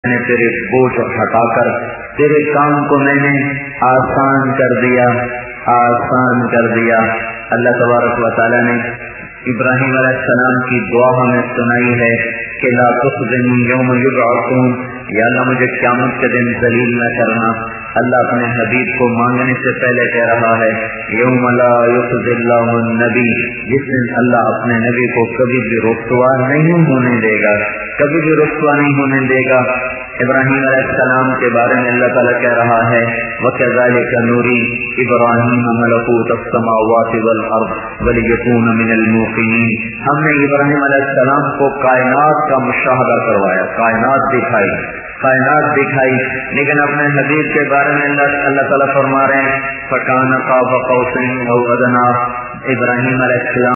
मैंने तेरे बोझ हटाकर तेरे काम को मैंने आसान कर दिया, आसान कर दिया। अल्लाह तबारक व तआला ने इब्राहिम अलैहिस्सलाम की दुआ हमें सुनाई है कि ला तुख़ज़िनी यौम युबअसून, या अल्लाह मुझे क़यामत के दिन ज़लील न करना। अल्लाह अपने हबीब को मांगने से पहले कह रहा है यौम ला युख़ज़िल्लाहु नबी, जिस दिन अल्लाह अपने नबी को कभी भी रुस्वा नहीं होने देगा, कभी भी रुस्वा नहीं होने देगा। इब्राहिम अलैहिस्सलाम के बारे में अल्लाह ताला कह रहा है वकज़ालिका नूरी इब्राहीम मलकूतस समावाति वल अर्द वलियकून मिनल मूक़िनीन। हमने इब्राहिम अलैहिस्सलाम को कायनात का मुशाहदा करवाया, कायनात दिखाई, कायनात दिखाई। लेकिन अपने हबीब के बारे में अल्लाह ताला फरमा रहे हैं फकान क़ाब क़ौसैन औ अदना। इब्राहिम अलैहिस्सलाम